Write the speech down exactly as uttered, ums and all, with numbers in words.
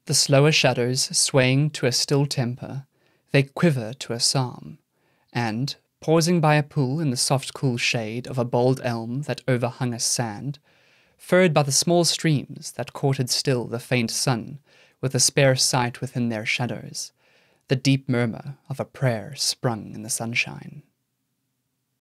The slower shadows swaying to a still temper, they quiver to a psalm, and, pausing by a pool in the soft cool shade of a bold elm that overhung a sand, furred by the small streams that courted still the faint sun with a spare sight within their shadows, the deep murmur of a prayer sprung in the sunshine.